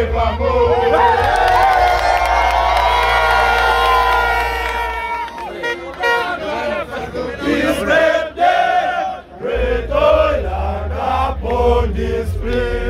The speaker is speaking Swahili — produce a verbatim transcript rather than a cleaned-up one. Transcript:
This great day, great oil and upon this place.